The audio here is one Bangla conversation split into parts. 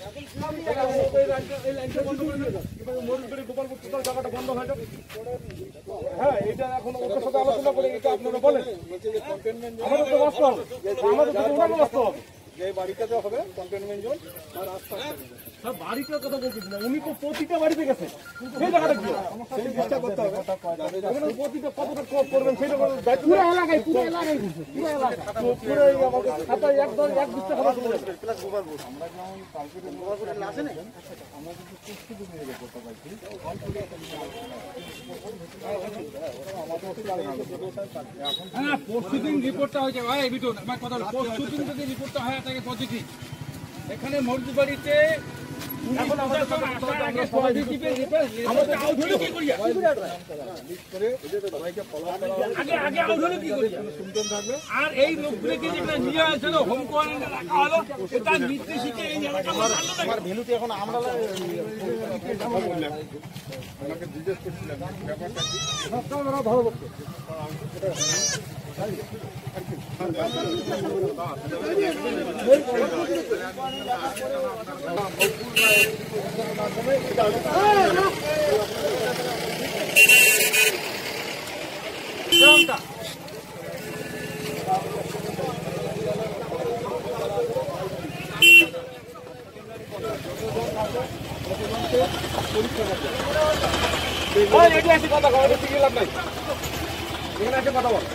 জায়গাটা বন্ধ হয়ে যাবে। হ্যাঁ, এটা এখন ওদের সাথে আলোচনা করে এটা আপনারা বলেন। আমাদের তো বাঁচতে হবে, আমাদের তো ওনাকে বাঁচতে হবে। যে বাড়িটাতে হবে কন্টেনমেন্ট জোন আর আশপাশে বাড়িটার কথা বলতেছি না, উনি তো প্রতিটা বাড়িতে গেছে, সেই জায়গাটা কি সেই চেষ্টা করতে হবে। প্রতিটা কতটা করবেন সেটা পুরো এলাকায় পুরো এলাকায় পুরো আমাদের খাতায় একদম এক বিস্তা কথা চলে যাবে। আমরা যেমন কালকে আসে না আমরা কিন্তু প্রস্তুতি নিয়ে করতে পারছি হ্যাঁ প্রস্তুতি রিপোর্টটা হয়েছে ভাই বিটুন আমার কথা প্রস্তুতি যদি রিপোর্টটা হয় তাকে পজিটিভ এখানে মসজিদ বাড়িতে এখন আমাদের আগে পজিটিভের রিপোর্ট আমাদের আউট হলো কি করি আগে আউট হলো কি করি সিম্পটম থাকবে আর এই লোকগুলোকে যেটা নিয়ে আসছিল হোম কোয়ারেন্টাইনে রাখা হলো তার নির্দেশিত এই এলাকা আমার ভ্যালুতে এখন আমরা আমাকে জিজ্ঞেস করছিলাম ব্যাপারটা কি সবটা ভালো বলতে কথা বল ঠিক লাভ নাই এখানে এসে কথা বল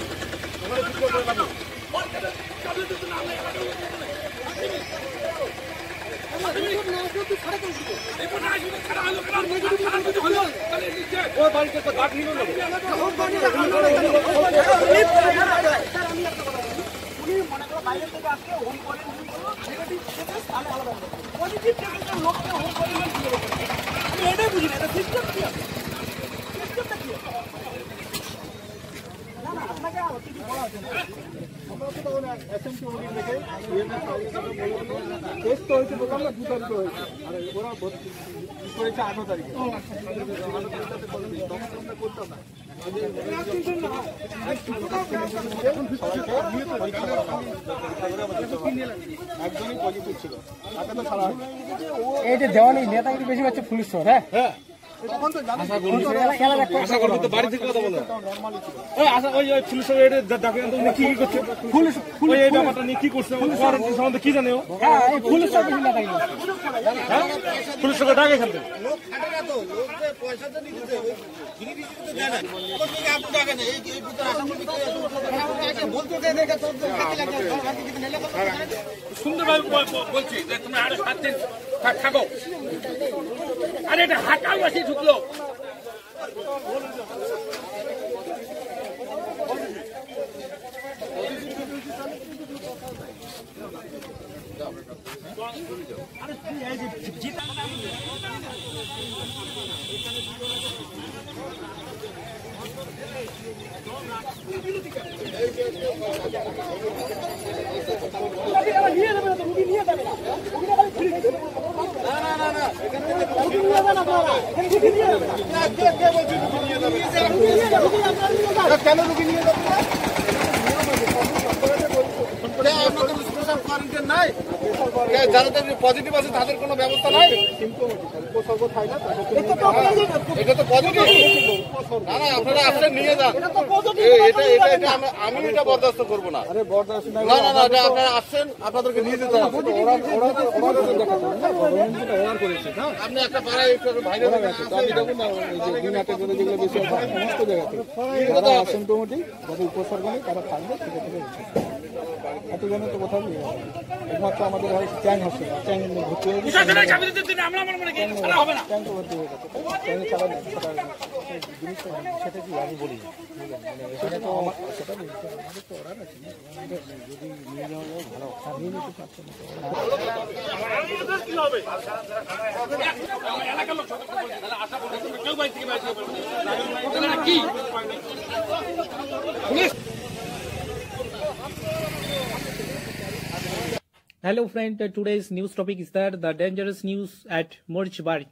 এটাই বুঝি না সিস্টেম কি সিস্টেমটা কি আপনাকে কিছু বলা আছে না আমরা তো তখন এসএমটি ওডি দেখে টেস্ট তো হয়েছে বললাম না 2 তারিখে হয়েছে আর ওরা করেছে 8 তারিখে করতাম না একদমই পজিটিভ ছিল এই যে দেওয়ানি নেতাগিরি বেশি পাচ্ছে পুলিশ শহর হ্যাঁ আশা করবো তো বাড়ি থেকে কথা বলো পুলিশ কি করছে পুলিশ এই ব্যাপারটা নিয়ে কি করছে কোয়ারেন্টাইন সম্বন্ধে কি জানে পুলিশ পুলিশ ডাকে এখান থেকে সুন্দরভাবে বলছি যে তুমি আরো 7 দিন থাকো আরে এটা হাঁটাও আসি ঢুকলো কেন রুগী নিয়ে নাই যারা পজিটিভ আছে তাদের কোনো ব্যবস্থা নাই এটা তো পজিটিভ না না আপনারা আসলে নিয়ে যান এটা আমি এটা বরদাস্ত করবো না না না না আপনারা আসছেন আপনাদেরকে নিয়ে যেতে হবে আপনি একটা পাড়ায় ভাইরাল আছে আমি দেখুন না যেগুলো বেশি সমস্ত জায়গাতে যারা অ্যাসিম্পটোমেটিক যাদের উপসর্গ নেই তারা থাকবে সেটা থেকে এত জনের তো কোথাও নিয়ে যাবে একমাত্র আমাদের হয় ট্যাঙ্ক হসপিটাল ট্যাঙ্ক ভর্তি হয়ে গেছে ট্যাঙ্ক ভর্তি হয়ে গেছে ট্যাঙ্ক ছাড়া জিনিসটা সেটা কি আমি বলি সেটা তো সেটা আমাদের তো অর্ডার আছে যদি নিয়ে যাওয়া যায় ভালো নিয়ে যেতে পারছে না Hello friend, today's news topic is that the dangerous news at Morchbari.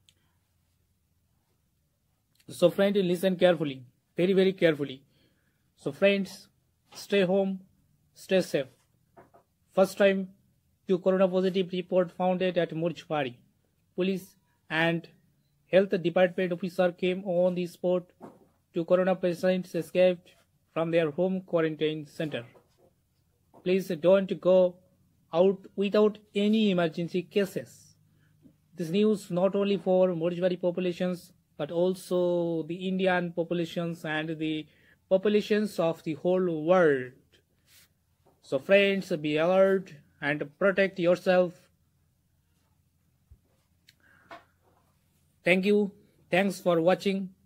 So friend, listen carefully, very carefully. So friends, stay home, stay safe. First time, to corona positive report found at Murchpari. Police and health department officer came on the spot to corona patients escaped from their home quarantine center. Please don't go out without any emergency cases. This news not only for Murchpari populations but also the Indian populations and the populations of the whole world. So friends, be alert and protect yourself. Thank you. Thanks for watching.